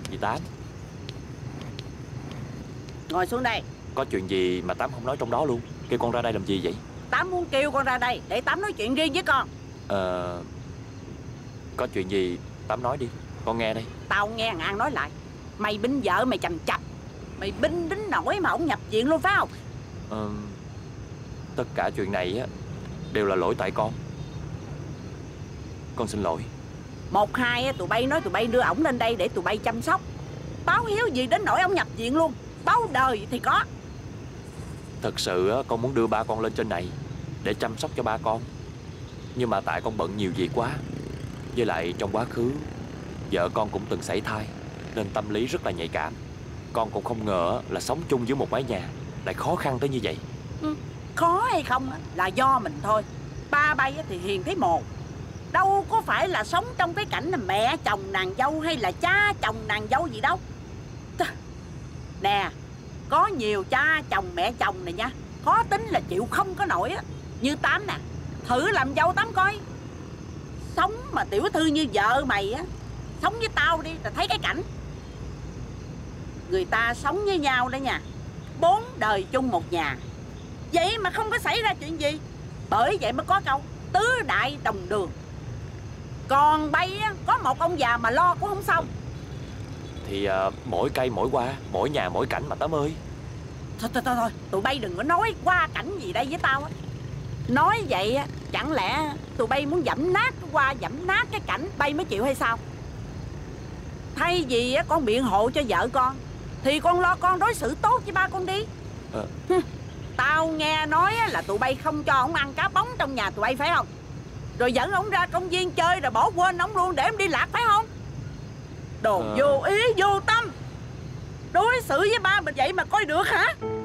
Dì Tám, ngồi xuống đây. có chuyện gì mà Tám không nói trong đó luôn? Kêu con ra đây làm gì vậy? Tám muốn kêu con ra đây để Tám nói chuyện riêng với con. Có chuyện gì Tám nói đi, con nghe đây. Tao nghe thằng An nói lại, mày binh vợ mày chằm chập, mày binh đến nỗi mà ổng nhập viện luôn phải không? Tất cả chuyện này á đều là lỗi tại con xin lỗi. 1, 2 tụi bay nói tụi bay đưa ổng lên đây để tụi bay chăm sóc. Báo hiếu gì đến nỗi ổng nhập viện luôn? Báo đời thì có. Thật sự á, con muốn đưa ba con lên trên này để chăm sóc cho ba con, nhưng mà tại con bận nhiều việc quá. Với lại trong quá khứ vợ con cũng từng sảy thai, nên tâm lý rất là nhạy cảm. Con cũng không ngờ là sống chung dưới một mái nhà lại khó khăn tới như vậy. Khó hay không là do mình thôi. Ba bay thì hiền thấy mồ, đâu có phải là sống trong cái cảnh là mẹ chồng nàng dâu hay là cha chồng nàng dâu gì đâu. Nè, có nhiều cha chồng mẹ chồng này nha, khó tính là chịu không có nổi á. Như Tám nè, thử làm dâu Tám coi. Sống mà tiểu thư như vợ mày á, sống với tao đi là thấy cái cảnh. Người ta sống với nhau đó nha, 4 đời chung một nhà, vậy mà không có xảy ra chuyện gì. Bởi vậy mới có câu tứ đại đồng đường. Còn bay á, có một ông già mà lo cũng không xong. Thì mỗi cây mỗi hoa, mỗi nhà mỗi cảnh mà Tám ơi. Thôi, tụi bay đừng có nói qua cảnh gì đây với tao á. Nói vậy á, chẳng lẽ tụi bay muốn dẫm nát qua dẫm nát cái cảnh bay mới chịu hay sao? Thay vì á, con biện hộ cho vợ con thì con lo con đối xử tốt với ba con đi. Tao nghe nói là tụi bay không cho ổng ăn cá bóng trong nhà tụi bay phải không? Rồi dẫn ổng ra công viên chơi rồi bỏ quên ổng luôn để em đi lạc phải không? Đồ vô ý vô tâm. Đối xử với ba mình vậy mà coi được hả?